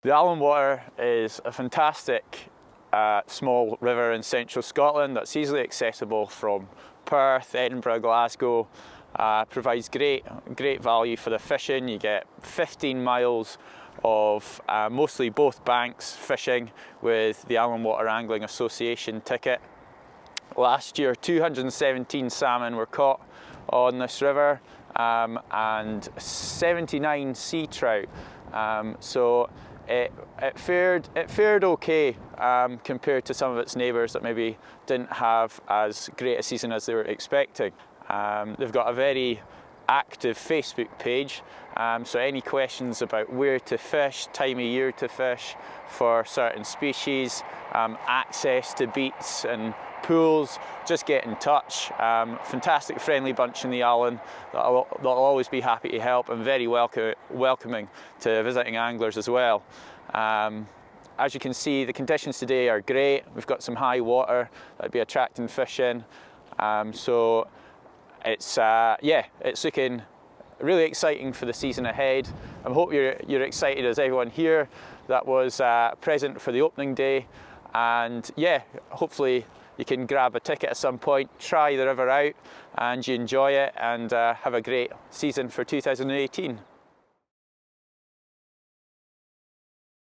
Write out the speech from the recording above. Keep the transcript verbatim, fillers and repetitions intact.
The Allan Water is a fantastic uh, small river in central Scotland that's easily accessible from Perth, Edinburgh, Glasgow. Uh, provides great, great value for the fishing. You get fifteen miles of uh, mostly both banks fishing with the Allan Water Angling Association ticket. Last year, two hundred seventeen salmon were caught on this river um, and seventy-nine sea trout. Um, so it, it fared it fared okay um, compared to some of its neighbours that maybe didn't have as great a season as they were expecting. Um, they've got a very active Facebook page, um, so any questions about where to fish, time of year to fish for certain species, um, access to beats and pools, just get in touch. Um, fantastic friendly bunch in the Allan that'll, that'll always be happy to help and very welcome, welcoming to visiting anglers as well. Um, as you can see, the conditions today are great. We've got some high water that'd be attracting fish in. Um, so It's uh, yeah, it's looking really exciting for the season ahead. I hope you're you're excited as everyone here that was uh, present for the opening day, and yeah, hopefully you can grab a ticket at some point, try the river out, and you enjoy it, and uh, have a great season for two thousand eighteen.